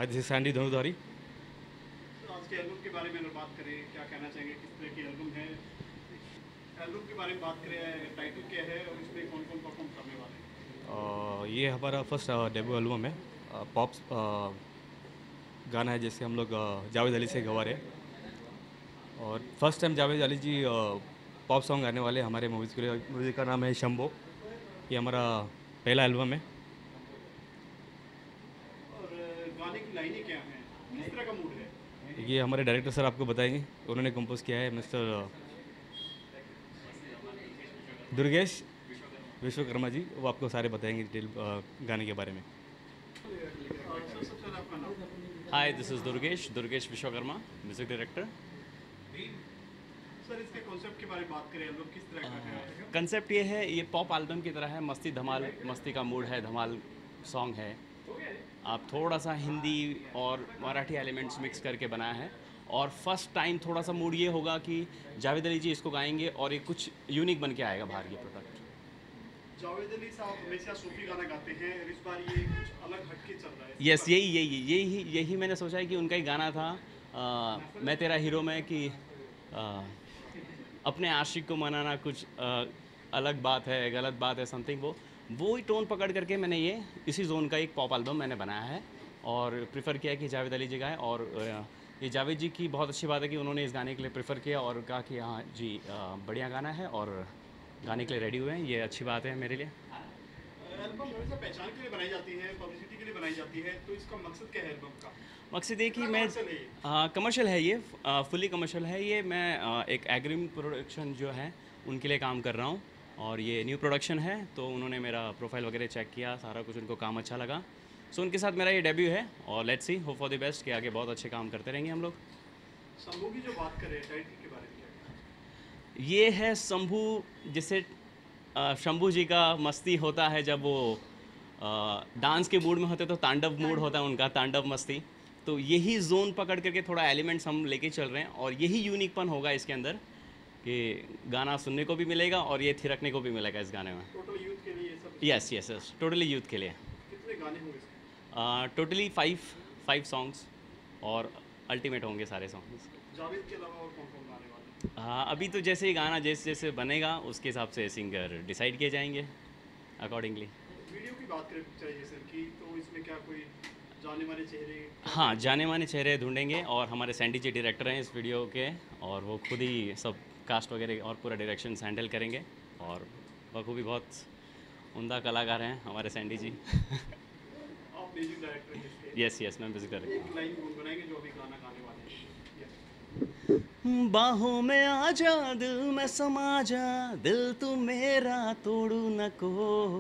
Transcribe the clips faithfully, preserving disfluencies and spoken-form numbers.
आज सैंडी धनुधारी। तो आज के एल्बम के बारे में अगर बात करें, क्या कहना चाहेंगे, किस तरह की एल्बम है? एल्बम के बारे में बात करें, टाइटल क्या है और इसमें कौन कौन परफॉर्म करने वाले हैं? अ, ये हमारा फर्स्ट डेब्यू एल्बम है। पॉप्स गाना है, जैसे हम लोग अ, जावेद अली से गवा रहे हैं। और first time Javed Ali ji pop song गाने वाले हैं हमारे मूवीज़ के लिए। मूवी का नाम है शंभो। ये हमारा पहला एल्बम है। और अ, गाने की लाइनें क्या हैं? किस तरह का मूड है? ये हमारे डायरेक्टर सर आपको बताएंगे। उन्होंने कंपोज किया है, मिस्टर दुर्गेश विश्वकर्मा जी। वो आपको सारे बताएंगे डिटेल गाने के बारे में। अ, सर, सबसे पहले आपका नाम। Hi, this is Durgesh, Durgesh Vishwakarma, music director. Sir, इसके कॉन्सेप्ट के बारे में बात करें, एल्बम किस तरह का है? कंसेप्ट ये है, ये पॉप एल्बम की तरह है, मस्ती धमाल, मस्ती का मूड है, धमाल सॉन्ग है। आप थोड़ा सा हिंदी और मराठी एलिमेंट्स मिक्स करके बनाया है। और फर्स्ट टाइम थोड़ा सा मूड ये होगा कि जावेद अली जी इसको गाएंगे और ये कुछ यूनिक बन के आएगा बाहर ये प्रोडक्ट। जावेद अली साहब हमेशा सूफी गाना गाते हैं और इस बार ये कुछ अलग हटके चल रहा है, इसके यस, बारे यही यही यही यही मैंने सोचा है कि उनका ही गाना था, आ, मैं तेरा हीरो में, कि आ, अपने आशिक को मनाना कुछ आ, अलग बात है, गलत बात है, समथिंग वो वो ही टोन पकड़ करके मैंने ये इसी जोन का एक पॉप एल्बम मैंने बनाया है और प्रेफर किया कि जावेद अली जी गाएं। और आ, ये जावेद जी की बहुत अच्छी बात है कि उन्होंने इस गाने के लिए प्रेफर किया और कहा कि हाँ जी, आ, बढ़िया गाना है और गाने के लिए रेडी हुए हैं। ये अच्छी बात है मेरे लिए। में एल्बम हमेशा पहचान के लिए बनाई जाती है, पब्लिसिटी के लिए बनाई जाती है, तो इसका मकसद क्या है एल्बम का? मकसद ये कि कितना मैं commercial है ये? कमर्शियल है, ये फुली कमर्शियल है ये। मैं आ, एक एग्रीम प्रोडक्शन जो है उनके लिए काम कर रहा हूँ और ये न्यू प्रोडक्शन है, तो उन्होंने मेरा प्रोफाइल वगैरह चेक किया, सारा कुछ उनको काम अच्छा लगा। सो उनके साथ मेरा ये डेब्यू है और let's see, hope for the best कि आगे बहुत अच्छे काम करते रहेंगे हम लोग। शंभू की जो बात करें, टाइटल के बारे में क्या कहना चाहिए? ये है शंभू, जिसे आ, शंभू जी का मस्ती होता है जब वो आ, डांस के मूड में होते तो तांडव मूड होता है उनका, तांडव मस्ती। तो यही जोन पकड़ करके थोड़ा एलिमेंट्स हम लेके चल रहे हैं और यही यूनिकपन होगा इसके अंदर कि गाना सुनने को भी मिलेगा और ये थिरकने को भी मिलेगा इस गाने में। टोटल यूथ के लिए ये सब yes yes yes, totally youth के लिए। कितने गाने होंगे इसमें? टोटली फाइव फाइव सॉन्ग्स और अल्टीमेट होंगे सारे सॉन्ग्स। जावेद के अलावा और कौन कौन गाने वाले हैं? हाँ, अभी तो जैसे ही गाना जैसे जैसे बनेगा उसके हिसाब से सिंगर डिसाइड किए जाएंगे अकॉर्डिंगली। वीडियो की बात करें पिक्चर ये सर की, तो इसमें क्या कोई जाने माने चेहरे? हाँ, जाने माने चेहरे ढूंढेंगे और हमारे सैंडी जी डायरेक्टर हैं इस वीडियो के और वो खुद ही सब कास्ट वगैरह और पूरा डायरेक्शन हैंडल करेंगे और बखूबी बहुत उम्दा कलाकार हैं हमारे सैंडी जी। आप म्यूजिक डायरेक्टर हैं इसके। यस यस, मैं म्यूजिक डायरेक्टर एक लाइन गुनगुनाएंगे जो अभी गाना गाने वाले हैं? हूँ। बाहों में आ जा, दिल में समा जा, दिल तू मेरा तोड़ू न को,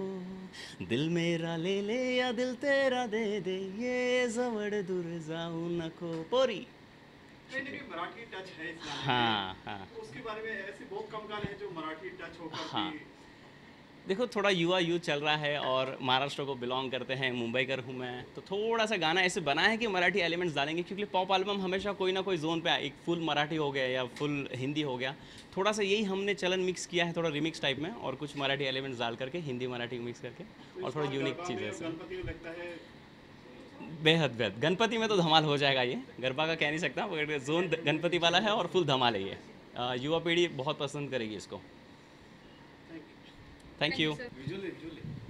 दिल मेरा ले ले या दिल तेरा दे दे, ये जवड़ दूर जाऊ न को पोरी। कहीं ना कहीं मराठी टच है इस गाने हाँ में, हाँ तो उसके बारे में ऐसे बहुत कम गाने हैं जो मराठी टच होकर हाँ, भी। देखो थोड़ा युवा यूथ चल रहा है और महाराष्ट्र को बिलोंग करते हैं, मुंबई कर हूँ मैं, तो थोड़ा सा गाना ऐसे बना है कि मराठी एलिमेंट्स डालेंगे क्योंकि पॉप एल्बम हमेशा कोई ना कोई जोन पे आए, एक फुल मराठी हो गया या फुल हिंदी हो गया। थोड़ा सा यही हमने चलन मिक्स किया है, थोड़ा रिमिक्स टाइप में और कुछ मराठी एलिमेंट्स डाल करके हिंदी मराठी मिक्स करके तो और इस थोड़ा बार यूनिक गरबा चीज़ में है और इसमें। गणपति में लगता है। बेहद बेहद, गणपति में तो धमाल हो जाएगा, ये गरबा का कह नहीं सकता मगर जोन गणपति वाला है और फुल धमाल है ये। अ, युवा पीढ़ी बहुत पसंद करेगी इसको। Thank you. Thank you. Visually visually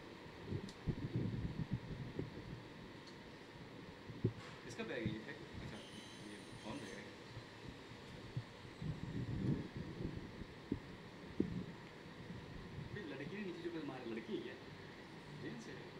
इसका बैग ये है। अच्छा, ये कौन देगा? लड़की ने नीचे जो मारे, लड़की है क्या? जेंट्स है।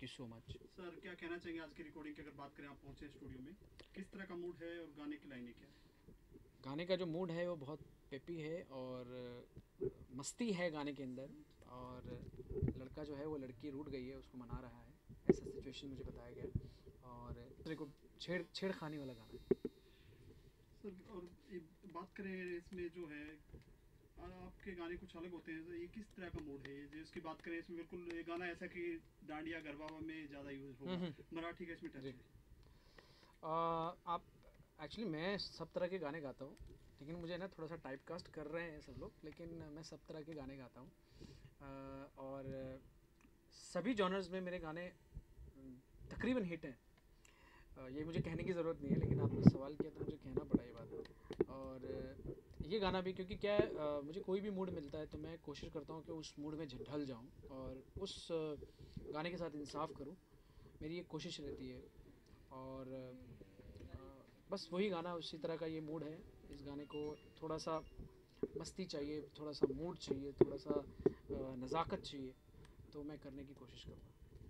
You so much. सर क्या कहना चाहेंगे आज की रिकॉर्डिंग की अगर बात करें, आप पहुंचे स्टूडियो में, किस तरह का मूड है और गाने की लाइनें क्या है? गाने का जो मूड है वो बहुत पेपी है और मस्ती है गाने के अंदर, और लड़का जो है वो लड़की रूठ गई है उसको मना रहा है, ऐसा सिचुएशन मुझे बताया गया, और दूसरे को छेड़ छेड़खानी वाला गाना है। सर और ये बात करें इसमें जो है, आपके गाने कुछ अलग होते हैं, तो ये किस तरह का मूड है? जो इसकी बात करें इसमें बिल्कुल ये गाना ऐसा कि डांडिया गरबा में ज़्यादा यूज होगा, मराठी का इसमें टच है। आ, आप एक्चुअली मैं सब तरह के गाने गाता हूँ, लेकिन मुझे ना थोड़ा सा टाइप कास्ट कर रहे हैं सब लोग, लेकिन मैं सब तरह के गाने गाता हूँ, और सभी जॉनर्स में मेरे गाने तकरीबन हिट हैं। ये मुझे कहने की ज़रूरत नहीं है, लेकिन आपने सवाल किया तो मुझे कहना पड़ा ये बात। और ये गाना भी क्योंकि क्या है, मुझे कोई भी मूड मिलता है तो मैं कोशिश करता हूँ कि उस मूड में ढल जाऊँ और उस गाने के साथ इंसाफ करूँ, मेरी एक कोशिश रहती है। और बस वही गाना, उसी तरह का ये मूड है। इस गाने को थोड़ा सा मस्ती चाहिए, थोड़ा सा मूड चाहिए, थोड़ा सा नज़ाकत चाहिए, तो मैं करने की कोशिश करूँगा।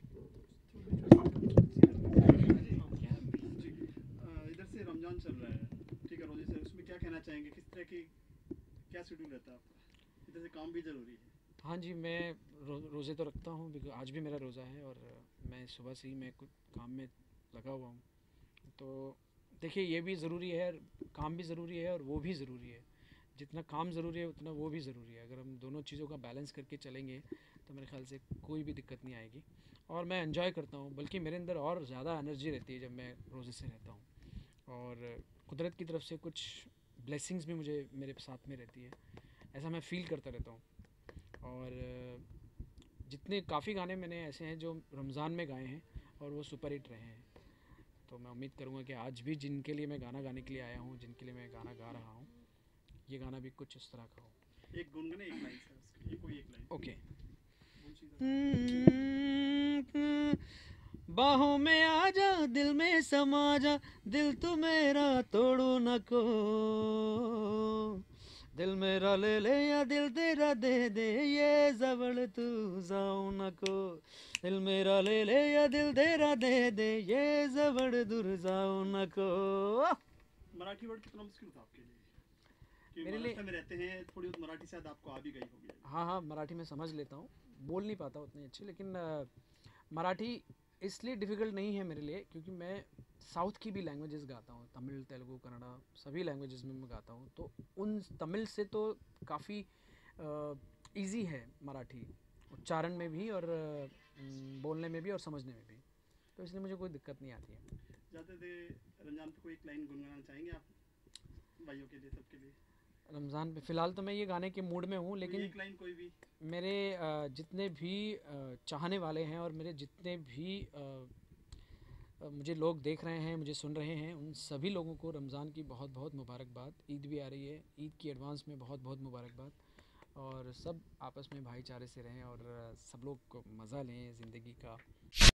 इधर से रमज़ान चल रहा है, ठीक है, रोजे से, उसमें क्या कहना चाहेंगे, किस तरह की क्या शेड्यूल रहता है आपका? इधर से काम भी ज़रूरी है। हाँ जी, मैं रो, रोज़े तो रखता हूँ, बिकॉज आज भी मेरा रोज़ा है और मैं सुबह से ही मैं कुछ काम में लगा हुआ हूँ। तो देखिए, ये भी ज़रूरी है, काम भी ज़रूरी है और वो भी ज़रूरी है। जितना काम ज़रूरी है उतना वो भी ज़रूरी है। अगर हम दोनों चीज़ों का बैलेंस करके चलेंगे तो मेरे ख्याल से कोई भी दिक्कत नहीं आएगी। और मैं एंजॉय करता हूँ, बल्कि मेरे अंदर और ज़्यादा एनर्जी रहती है जब मैं रोज़े से रहता हूँ, और कुदरत की तरफ से कुछ ब्लेसिंग्स भी मुझे मेरे साथ में रहती है, ऐसा मैं फ़ील करता रहता हूँ। और जितने काफ़ी गाने मैंने ऐसे हैं जो रमज़ान में गाए हैं और वो सुपर हिट रहे हैं, तो मैं उम्मीद करूँगा कि आज भी जिनके लिए मैं गाना गाने के लिए आया हूँ, जिनके लिए मैं गाना गा रहा हूँ, ये गाना भी कुछ इस तरह का हो। एक गुनगुने, एक लाइन सर, ये कोई एक लाइन। ओके। मुंशी बाहों में आ जा, दिल में समा जा, दिल तू मेरा तोड़ो न को, दिल मेरा ले ले या दिल तेरा दे दे, ये जबड़ तू जाओ न को, दिल मेरा ले ले या दिल तेरा दे दे, ये जबड़ दूर जाओ न को। मराठी वर्ड कितना मुश्किल था आपके लिए? कि मेरे लिए महाराष्ट्र में रहते हैं, थोड़ी बहुत मराठी शायद आपको आ भी गई होगी। हाँ हाँ, मराठी में समझ लेता हूँ, बोल नहीं पाता उतनी अच्छी, लेकिन आ, मराठी इसलिए डिफ़िकल्ट नहीं है मेरे लिए क्योंकि मैं साउथ की भी लैंग्वेजेस गाता हूँ, तमिल, तेलुगु, कन्नड़ा, सभी लैंग्वेजेस में मैं गाता हूँ। तो उन तमिल से तो काफ़ी इजी है मराठी, उच्चारण में भी और आ, बोलने में भी और समझने में भी, तो इसलिए मुझे कोई दिक्कत नहीं आती है। जाते थे रमजान पे, कोई एक लाइन गुनगुनाना चाहेंगे आप भाइयों के लिए, सबके लिए? रमज़ान पे फ़िलहाल तो मैं ये गाने के मूड में हूँ, लेकिन एक लाइन कोई भी। मेरे जितने भी चाहने वाले हैं और मेरे जितने भी मुझे लोग देख रहे हैं, मुझे सुन रहे हैं, उन सभी लोगों को रमज़ान की बहुत बहुत मुबारकबाद। ईद भी आ रही है, ईद की एडवांस में बहुत बहुत मुबारकबाद, और सब आपस में भाईचारे से रहें और सब लोग मज़ा लें ज़िंदगी का।